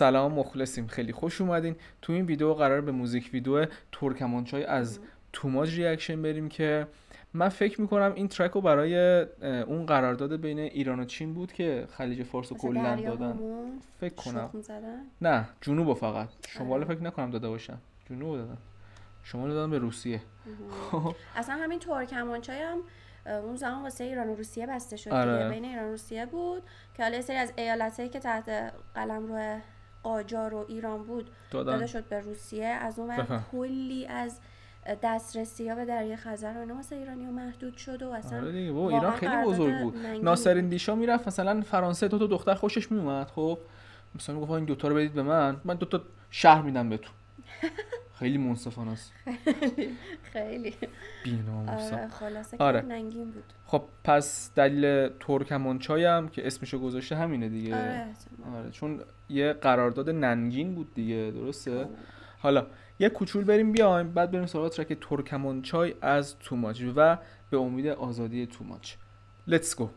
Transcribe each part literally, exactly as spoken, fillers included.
سلام، مخلصیم، خیلی خوش اومدین. تو این ویدیو قرار به موزیک ویدیو ترکمانچای از توماج ریاکشن بریم که من فکر میکنم این ترک رو برای اون قرارداد بین ایران و چین بود که خلیج فارس رو کلا دادن، فکر کنم. نه جنوب فقط، شمال فکر نکنم داده باشن، جنوب دادن، شمال دادن به روسیه. اصلا همین ترکمانچای هم اون زمان واسه ایران و روسیه بسته شد. آره. دیگه بین ایران و روسیه بود که حالا سری از ایالتایی که تحت قلمرو قاجار و ایران بود دادن. داده شد به روسیه. از اون ور کلی از دسترسی ها به دریای خزر و اینا واسه ایرانی‌ها محدود شد و اصلا آره دیگه بابا ایران خیلی بزرگ بود. ناصرین دیشا میرفت مثلا فرانسه، تو تو دختر خوشش میومد، خب مثلا میگفت این دوتا رو بدید به من، من دوتا شهر میدم بهتون. خیلی منصفانه است. خیلی خیلی بی‌ناموسا. آره خلاصه آره. که ننگین بود. خب پس دلیل ترکمانچای هم که اسمشو گذاشته همینه دیگه. آره. آره چون یه قرارداد ننگین بود دیگه، درسته؟ آره. حالا یه کوچول بریم بیایم، بعد بریم سراغ ترک ترکمانچای از توماج و به امید آزادی توماج. Let's go.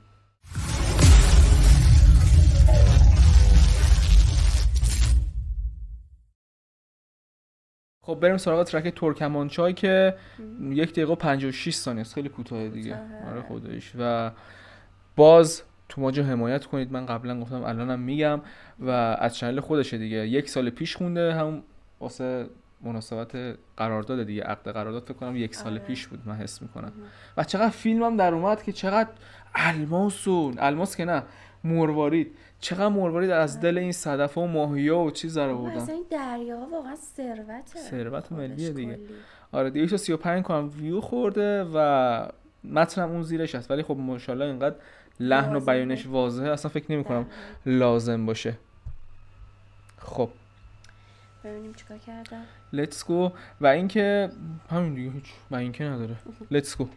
خب بریم سراغ ترک ترکمانچای که ام. یک دقیقه و پنجاه و شش ثانیه است، خیلی کوتاه دیگه. آره خداییش. و باز توماج رو حمایت کنید، من قبلا گفتم الانم میگم و از چنل خودشه دیگه، یک سال پیش خونده، هم واسه مناسبت قرارداد دیگه، عقد قرارداد فکر کنم یک سال آره. پیش بود من حس میکنم. و چقدر فیلمم در اومد که چقدر الماس و الماس که نه مروارید، چقدر مروارید از دل این صدفه و ماهیا و چیز در آوردن. مثلا این دریاها واقعا ثروته، ثروت ملیه دیگه. آره دویست و سی و پنج کنم ویو خورده و متنم اون زیرش هست، ولی خب ماشاءالله اینقدر لحن و بیانش واضحه، اصلا فکر نمی‌کنم لازم باشه. خب ببینیم چیکار کردن. Let's go. و اینکه همین دیگه هیچ و اینکه نداره. Let's go.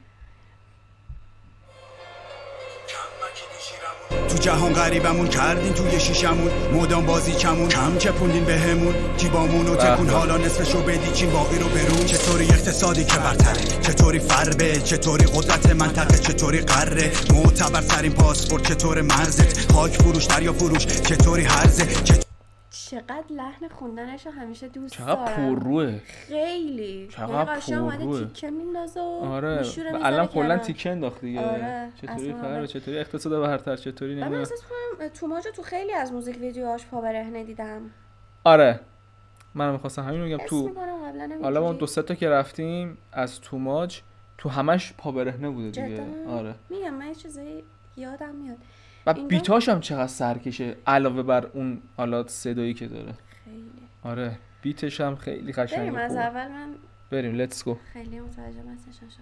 تو جهان غریبمون کردین توی شیشمون، مدام بازی کمون کم چپوندین بهمون، جیبامونو تکون حالا نصفشو بدی چین باقی رو برون. چطوری اقتصادی که برتره، چطوری فربه، چطوری قدرت منطقه، چطوری قره معتبر ترین پاسپورت، چطور مرزت خاک فروش دریا فروش، چطوری هرزه. چقدر لحن خوندنشو همیشه دوست دارم، چقدر پرروه، خیلی چقدر پرروه، تیکه میندازه. آره الان کلا تیکه انداخت دیگه. آره. چطوری فرق، چطوری اقتصاد برتر، چطوری نمیدونم. من احساس می‌کنم توماجو تو خیلی از موزیک ویدیوهاش پا برهنه دیدم. آره منم می‌خواستم همین رو بگم. تو حالا ما دو سه تا که رفتیم از توماج، تو همش پا برهنه بوده دیگه. آره میگم من یه چیزایی یادم میاد. و بیتاش هم چقدر سرکشه علاوه بر اون حالات صدایی که داره. خیلی آره بیتش هم خیلی قشنگه. بریم از اول من بریم let's go. خیلی متوجه نشدم.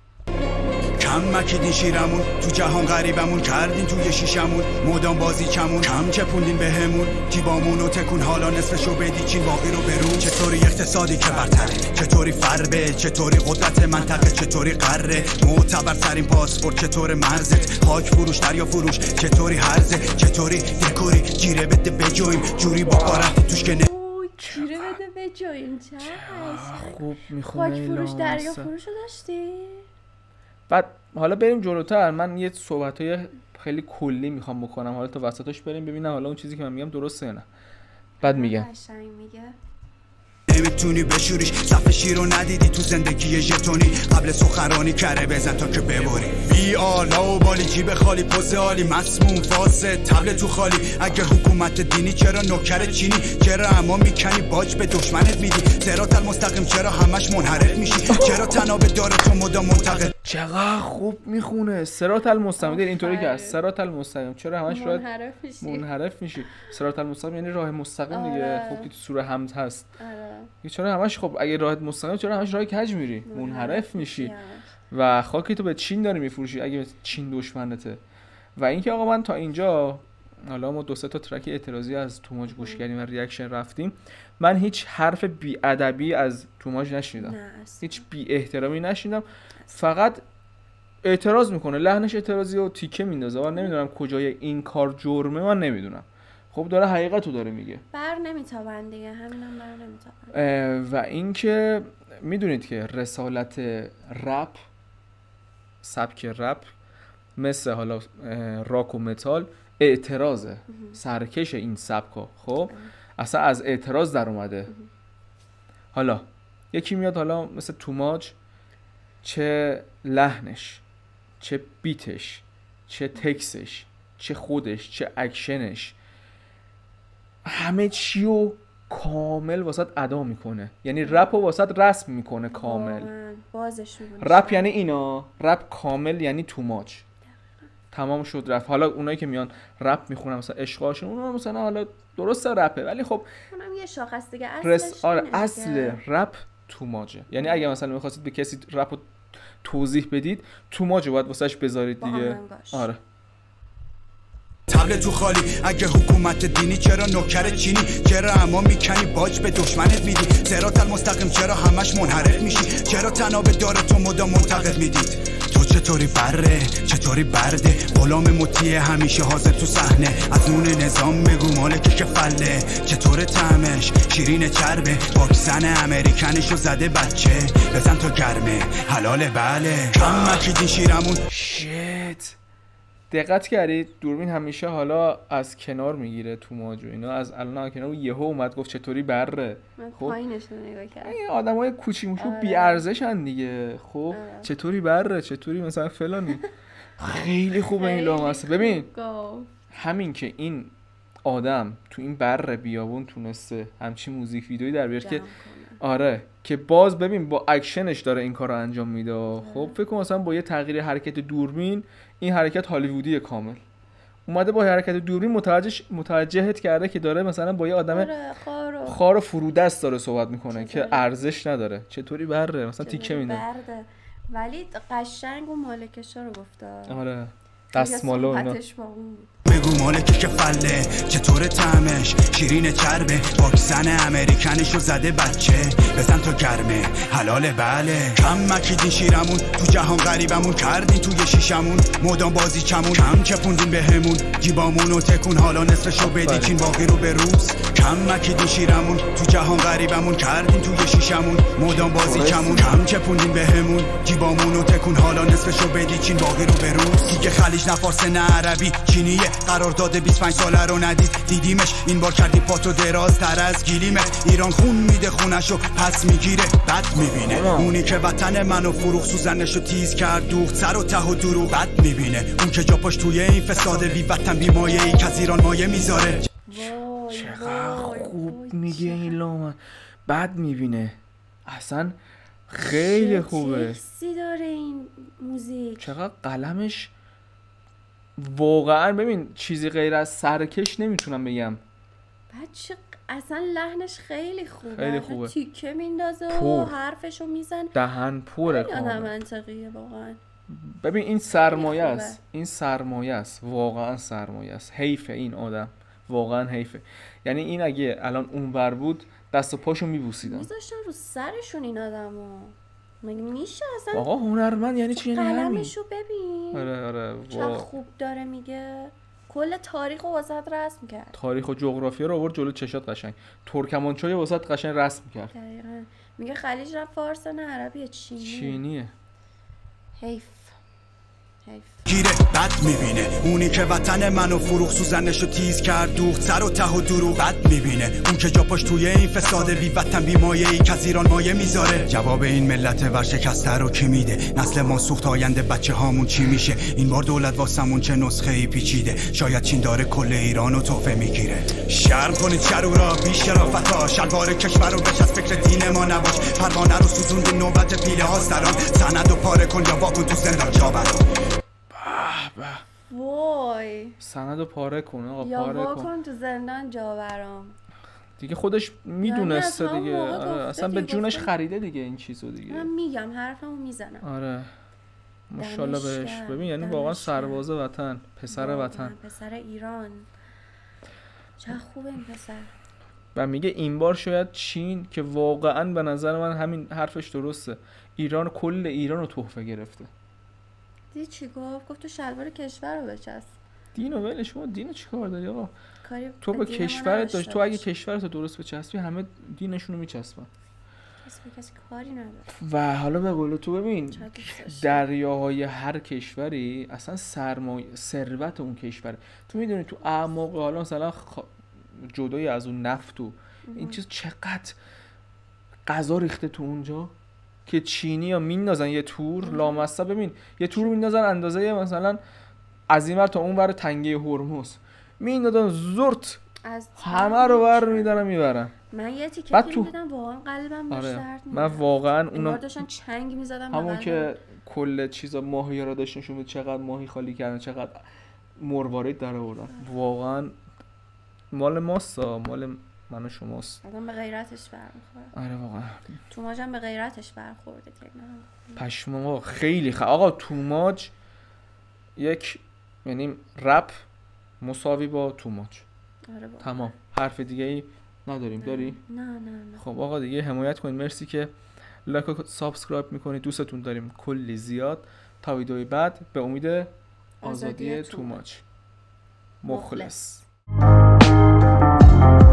کم مکیدین شیرمون، تو جهان غریبمون کردین توی شیشمون، مدام بازی کمون کم چپوندین بهمون، جیبامونو تکون حالا نصفشو بدی چین باقی رو برون. چطوری اقتصادی که برتره، چطوری فربه، چطوری قدرت منطقه، چطوری قره معتبر ترین پاسپورت، چطور مرزت خاک فروش دریا فروش، چطوری هرزه، چطوری دکوری گیره بده بجویم جوری با قارت توش که نه گیره بده بجویم. چه خوب میخونه خاک فروش دریا فروشو داشتی. بعد حالا بریم جلوتر، من یه صحبتای خیلی کلی میخوام بکنم، حالا تا وسطش بریم ببینم حالا اون چیزی که من میگم درسته یا نه. بعد میگم میگه نمیتونی بشوریش، صف شیر رو ندیدی تو زندگی ژتونی، قبل سخنرانی کره بزن تا که ببری. بی آلا و بالی جیب خالی پوز عالی، مسموم فاسد تبل تو خالی. اگه حکومت دینی چرا نوکر چینی، چرا اما میکنی باج به دشمنت میدی. صراط المستقیم چرا همش منحرف میشی، چرا تناب داره تو مدام منتقد. چقدر خوب میخونه صراط المستقیم. دیر اینطوری که صراط المستقیم چرا همش منحرف میشی منحرف میشی صراط المستقیم یعنی راه مستقیم دیگه. خب که تو سوره حمد هست. آره. چرا همش خب اگه راهت مستقیم چرا همش راه کج میری، منحرف میشی و خاکی تو به چین داری میفروشی اگه چین دشمنته. و اینکه آقا من تا اینجا حالا ما دو سه تا ترک اعتراضی از توماج گوش کردیم و ریاکشن رفتیم، من هیچ حرف بی ادبی از توماج نشنیدم، هیچ بی احترامی نشنیدم. فقط اعتراض میکنه، لحنش اعتراضی و تیکه میندازه و نمیدونم کجای این کار جرمه، من نمیدونم. خب داره حقیقتو داره میگه، بر نمیتابن دیگه، همینم بر نمیتابن. و اینکه میدونید که رسالت رپ، سبک رپ مثل حالا راک و متال اعتراضه، سرکش این سبکا. خب اصلا از اعتراض در اومده. حالا یکی میاد حالا مثل توماج، چه لحنش، چه بیتش، چه تکسش، چه خودش، چه اکشنش، همه چیو کامل واسط ادا میکنه. یعنی رپ رو واسط رسم میکنه کامل. بازش رپ یعنی اینا، رپ کامل یعنی توماج. تمام شد رفت. حالا اونایی که میان رپ میخونن مثلا عشقاشون، اونا مثلا حالا درسته رپه، ولی خب اونم یه شاخص دیگه اصلش رس... آره اصل رپ توماجه. یعنی اگه مثلا میخواستید به کسی رپ رو توضیح بدید، توماج رو باید واسش بذارید دیگه. آره تبل تو خالی اگه حکومت دینی، چرا نوکر چینی، چرا اما میکنی باج به دشمنت میدی، صراط المستقیم چرا همش منحرف میشی، چرا تناب داره تو مدام منتقد میدید، تو چطوری بره چطوری برده، غلام مطیع همیشه حاضر تو صحنه، از نون نظام بگو مالک که فله، چطور طعمش شیرین چربه، واکسن امریکنشو زده بچه، بزن تا گرمه حلاله بله، کم مکیدین شیرمون. شیت دقت کردید دوربین همیشه حالا از کنار میگیره توماج و اینا، از الان کنار یهو اومد گفت چطوری بره. خب پایینش رو نگاه کرد. این آدمای کوچیک‌موچو آره. بی ارزشن دیگه. خب آره. چطوری بره، چطوری مثلا فلانی. خیلی خوبه این لامصه. ببین همین که این آدم تو این بره بیابون تونسته همچین موزیک ویدئویی در بیاره که آره که باز ببین با اکشنش داره این کار رو انجام میده. خب فکر کن مثلا با یه تغییر حرکت دوربین این حرکت هالیوودی کامل اومده، با حرکت دوربین متوجه متوجهت کرده که داره مثلا با یه آدم خار خار و فرودست داره صحبت میکنه که ارزش نداره. چطوری بره مثلا تیکه میده، ولی قشنگ و مالکشا رو گفته. آره دستمالو اینا بگو مالکی که فله، چطور طعمش شیرین چربه، واکسن امریکنشو زده بچه، بزن تا گرمه حلاله بله، کم مکیدین شیرمون تو جهان غریبمون، کردین توی شیشمون مدام بازی چمون، کم چپوندین بهمون جیبامونو تکون، حالا نصفشو بدیچین باقی رو به روز، کم مکیدین شیرمون تو جهان غریبمون، کردین توی شیشمون مدام بازی چمون، کم چپوندین بهمون جیبامونو تکون، حالا نصفشو بدیچین باقی رو به روز، دیگه خلیج نه فارس نه عربی چینیه، قرارداد بیست و پنج ساله رو ندید دیدیمش، این بار کردی پاتو دراز تر از گلیمت، ایران خون میده خونشو پس میگیره بد میبینه، اونی که وطن منو فروخ سوزنشو تیز کرد دوخت سر و ته و دروغ بد میبینه، اون که جا پاش توی این فساد بی وطن بی مایه ای که از ایران مایه میذاره. چقدر خوب میگه این لامن، بد میبینه اصلا خیلی خوبه. حسی داره این موزیک، چقدر قلمش واقعا ببین چیزی غیر از سرکش نمیتونم بگم. بچه اصلا لحنش خیلی خوبه، خیلی خوبه، تیکه میندازه و حرفشو میزن، دهن پره کامل. آدم منطقیه واقعا. ببین این سرمایه است، این سرمایه است، واقعا سرمایه است. حیفه این آدم، واقعا حیفه. یعنی این اگه الان اونور بود دست و پاشو میبوسیدن، میذاشتن رو سرشون این آدمو. مگه میشه اصلا؟ آقا هنرمند یعنی چی؟ یعنی همین. قلمشو ببین. آره آره چقدر خوب داره میگه. کل تاریخو واسط رسم کرد. تاریخ و جغرافیا رو آورد جلو چشات قشنگ. ترکمانچای واسط قشنگ رسم کرد. دقیقاً. میگه خلیج نه فارس نه عربیه، چینیه. چینیه. حیف. حیف. گیره بد میبینه، اونی که وطن منو فروخ سوزنشو تیز کرد دوخت سر و ته و دروغ بد میبینه، اون که جا پاش توی این فساد بی وطن بی مایه ای که از ایران مایه میذاره. جواب این ملت ورشکسته رو کی میده؟ نسل ما سوخت، آینده بچه هامون چی میشه؟ این بار دولت واسمون چه نسخه ای پیچیده، شاید چین داره کل ایرانو تحفه میگیره. شرم کنید شرورا بی شرافتا، شلوار کشور رو بچ از فکر دین ما نباش، پروانه رو سوزوند نوبت پیله ها سران، سند و پاره کن یا واکن تو زندان جا برام. وای سندو پاره کن آقا، یا پاره وا کن کن تو زندان جا برام دیگه. خودش میدونسته یعنی دیگه. آره اصلا به جونش گفته. خریده دیگه این چیزو دیگه. من میگم حرفمو میزنم. آره ماشاءالله بهش. ببین یعنی واقعا سرباز وطن، پسر وطن، پسر ایران. چه خوبه این پسر. و میگه این بار شاید چین، که واقعا به نظر من همین حرفش درسته، ایران کل ایران رو تحفه گرفته. دی چی گفت؟ گفت تو شلوار کشور رو بچسب. دینو ولش، شما دینو چیکار داری آقا؟ کاری تو به کشورت داشت، تو اگه کشورت درست بچسبی همه دینشونو میچسبن. کسی به کسی کاری نداره. و حالا به قول تو ببین دریاهای هر کشوری اصلا سرمایه ثروت اون کشور. تو میدونی تو اعماق حالا مثلا خ... جدای از اون نفت و این چیز چقدر غذا ریخته تو اونجا که چینی ها میندازن یه تور لامصب. ببین یه تور میندازن اندازه مثلا از این ور تا اون ور تنگه هرمز میندازن زرت همه رو بر میدارن میبرن. من یه تیکه فیلم دیدم واقعا قلبم داشت آره. درد می‌کرد. من واقعا اونا داشتن چنگ می‌زدن همون که کل چیزا ماهی‌ها رو داشتن نشون می‌داد چقدر ماهی خالی کردن چقدر مروارید در آوردن. واقعا مال ماستا، مال من و شماست. آدم به غیرتش برمیخوره. آره واقعا. توماج هم به غیرتش برخورده که نه. پشمام خیلی خ... آقا توماج یک یعنی رپ مساوی با توماج. آره واقعا. تمام. حرف دیگه ای نداریم. نه. داری؟ نه نه نه. خب آقا دیگه حمایت کنید. مرسی که لایک و سابسکرایب میکنید. دوستتون داریم کلی زیاد. تا ویدیوی بعد به امید آزادی, آزادی توماج. مخلص.